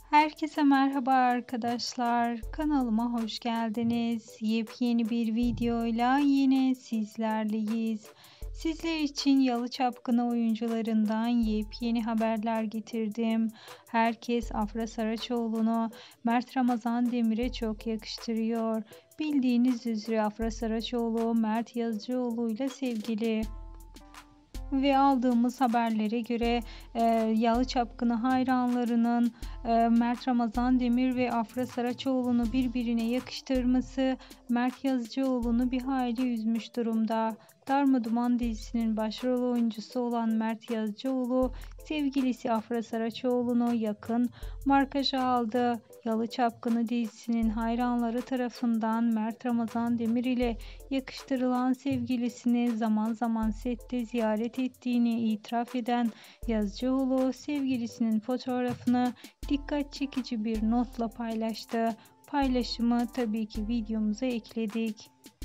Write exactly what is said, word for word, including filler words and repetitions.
Herkese merhaba arkadaşlar. Kanalıma hoş geldiniz. Yepyeni bir videoyla yine sizlerleyiz. Sizler için Yalı Çapkını oyuncularından yepyeni haberler getirdim. Herkes Afra Saraçoğlu'nu Mert Ramazan Demir'e çok yakıştırıyor. Bildiğiniz üzere Afra Saraçoğlu Mert Yazıcıoğlu ile sevgili. Ve aldığımız haberlere göre e, Yalı Çapkını hayranlarının e, Mert Ramazan Demir ve Afra Saraçoğlu'nu birbirine yakıştırması Mert Yazıcıoğlu'nu bir hayli üzmüş durumda. Darmaduman dizisinin başrol oyuncusu olan Mert Yazıcıoğlu sevgilisi Afra Saraçoğlu'nu yakın markaja aldı. Yalı Çapkını dizisinin hayranları tarafından Mert Ramazan Demir ile yakıştırılan sevgilisini zaman zaman sette ziyaret ettiğini itiraf eden Yazıcıoğlu sevgilisinin fotoğrafını dikkat çekici bir notla paylaştı. Paylaşımı tabii ki videomuza ekledik.